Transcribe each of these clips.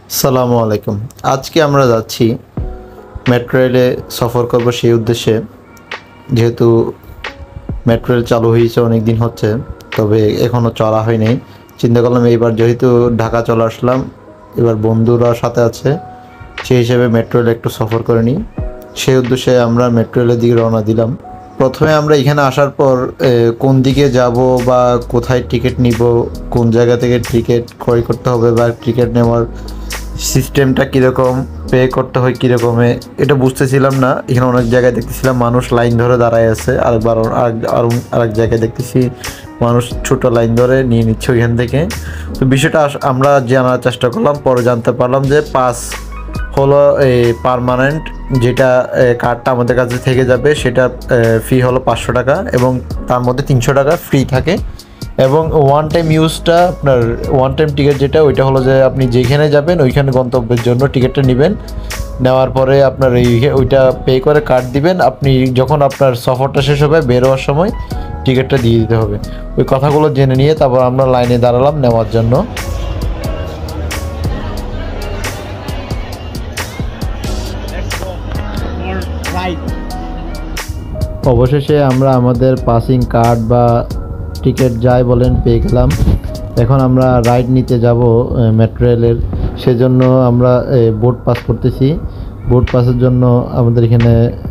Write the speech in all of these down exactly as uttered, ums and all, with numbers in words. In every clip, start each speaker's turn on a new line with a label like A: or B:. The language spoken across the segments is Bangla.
A: আসসালামু আলাইকুম। আজকে আমরা যাচ্ছি মেট্রো রেলে সফর করব সেই উদ্দেশ্যে। যেহেতু মেট্রো রেল চালু হয়েছে অনেক দিন হচ্ছে, তবে এখনও চলা হয়নি। চিন্তা করলাম এইবার যেহেতু ঢাকা চলে আসলাম, এবার বন্ধুরা সাথে আছে, সেই হিসেবে মেট্রো রেলে একটু সফর করে নিই। সেই উদ্দেশ্যে আমরা মেট্রো রেলের দিকে রওনা দিলাম। প্রথমে আমরা এখানে আসার পর কোন দিকে যাব বা কোথায় টিকিট নিব, কোন জায়গা থেকে টিকিট ক্রয় করতে হবে বা টিকিট নেওয়ার সিস্টেমটা কীরকম, পে করতে হয় কীরকমে, এটা বুঝতেছিলাম না। এখানে অনেক জায়গায় দেখতেছিলাম মানুষ লাইন ধরে দাঁড়ায় আছে, আরেকবার আর আরেক জায়গায় দেখতেছি মানুষ ছোটো লাইন ধরে নিয়ে নিচ্ছে ওইখান থেকে। তো বিষয়টা আমরা জানার চেষ্টা করলাম, পরে জানতে পারলাম যে পাস হলো এই পার্মানেন্ট, যেটা কার্ডটা আমাদের কাছে থেকে যাবে সেটা ফি হলো পাঁচশো টাকা এবং তার মধ্যে তিনশো টাকা ফ্রি থাকে। এবং ওয়ান টাইম ইউজটা আপনার ওয়ান টাইম টিকিট যেটা, ওইটা হলো যে আপনি যেখানে যাবেন ওইখানে গন্তব্যের জন্য টিকিটটা নেবেন, নেওয়ার পরে আপনার এই ওইটা পে করে কার্ড দিবেন। আপনি যখন আপনার সফরটা শেষ হবে বের হওয়ার সময় টিকিটটা দিয়ে দিতে হবে। ওই কথাগুলো জেনে নিয়ে তারপর আমরা লাইনে দাঁড়ালাম নেওয়ার জন্য। অবশেষে আমরা আমাদের পাসিং কার্ড বা টিকিট যাই বলেন পেয়ে গেলাম। এখন আমরা রাইড নিতে যাব মেট্রো রেলের, সেজন্য আমরা বোর্ড পাস করতেছি। বোর্ড পাসের জন্য আমাদের এখানে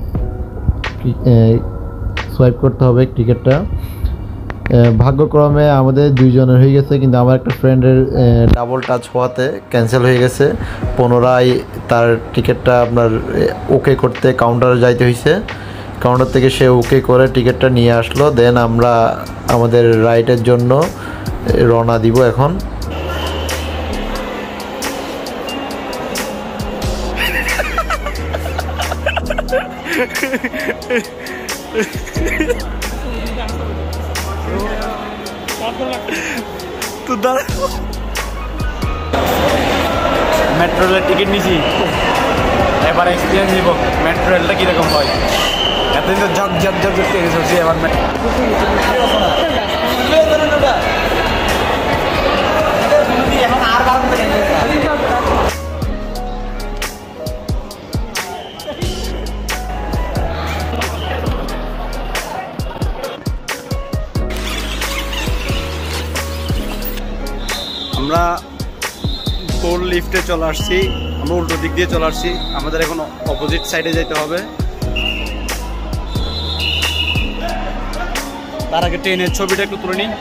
A: সোয়াইপ করতে হবে টিকিটটা। ভাগ্যক্রমে আমাদের দুইজনের হয়ে গেছে, কিন্তু আমার একটা ফ্রেন্ডের ডাবল টাচ হওয়াতে ক্যান্সেল হয়ে গেছে। পুনরায় তার টিকিটটা আপনার ওকে করতে কাউন্টারে যাইতে হয়েছে। কাউন্টার থেকে সে ওকে করে টিকিটটা নিয়ে আসলো। দেন আমরা আমাদের রাইডের জন্য রওনা দিব এখন।
B: মেট্রো রেলের টিকিট নিছি, এবার এক্সপিরিয়েন্স নিব মেট্রো রেলটা কীরকম হয়। এতদিন তো ঝক ঝক ঝক ঝক থেকে চলছি, এবার আমরা ফোর লিফটে চলে আসছি। আমরা উল্টো দিক দিয়ে চলে আসছি, আমাদের এখন অপোজিট সাইডে যেতে হবে। তার আগে ট্রেনের ছবিটা একটু তুলে নিই।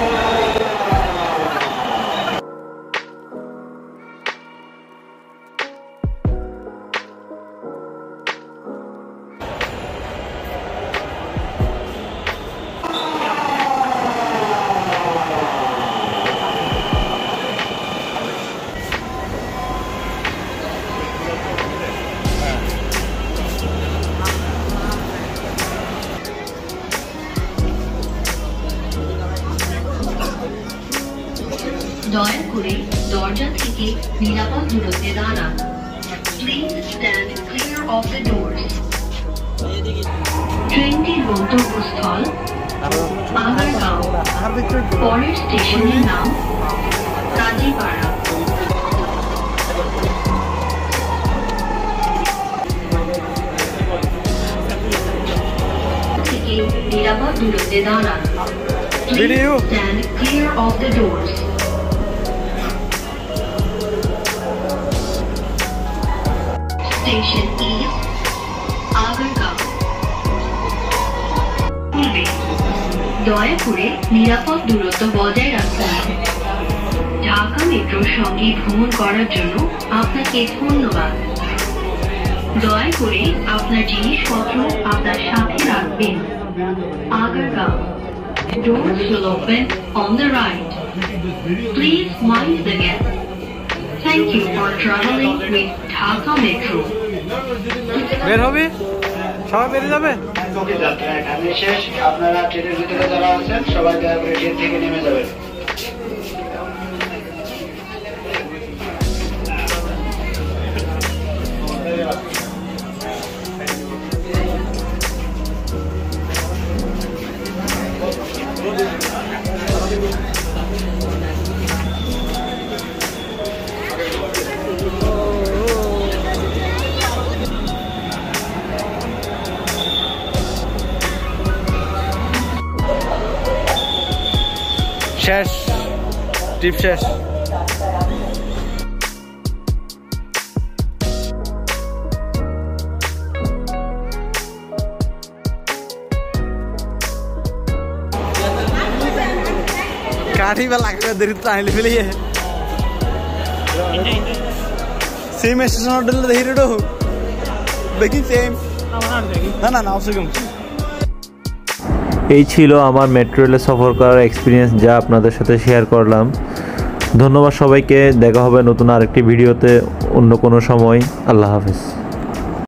C: দয়া করে দরজা থেকে নিরাপদ দূরত্বে দাঁড়ান। Please stand clear of the doors. ট্রেনটির গন্তব্যস্থল আগারগাঁও। পরের স্টেশনের নাম কাজীপাড়া। থেকে নিরাপদ দূরত্বে দাঁড়ান। Please stand clear of the doors. Station is আগরগাঁও। পূর্বে দয়া করে নিরাপদ দূরত্ব বজায় রাখুন। ঢাকা মেট্রোর সঙ্গে ভ্রমণ করার জন্য আপনাকে ধন্যবাদ। দয়া করে আপনার জিনিসপত্র আপনার সাথে রাখবেন। আগরগাঁও। Doors will open on the right. Please mind the gap. Thank you for traveling with Dhaka Metro.
B: বের হবে, সবাই বেরিয়ে যাবে।
D: যাত্রা এখানে শেষ। আপনারা ট্রেনের ভিতরে যারা আছেন সবাই দয়া করে ট্রেন থেকে নেমে যাবেন।
B: শেষ, ট্রিপ শেষ। काठी में लगता है देरी ताइल फिर ये सेम स्टेशन और डल दही रेडो बेकिंग सेम ना ना ना उससे कम
A: এই ছিল আমার মেট্রো রেলে সফর করার এক্সপিরিয়েন্স, যা আপনাদের সাথে শেয়ার করলাম। ধন্যবাদ সবাইকে। দেখা হবে নতুন আরেকটি ভিডিওতে অন্য কোনো সময়। আল্লাহ হাফেজ।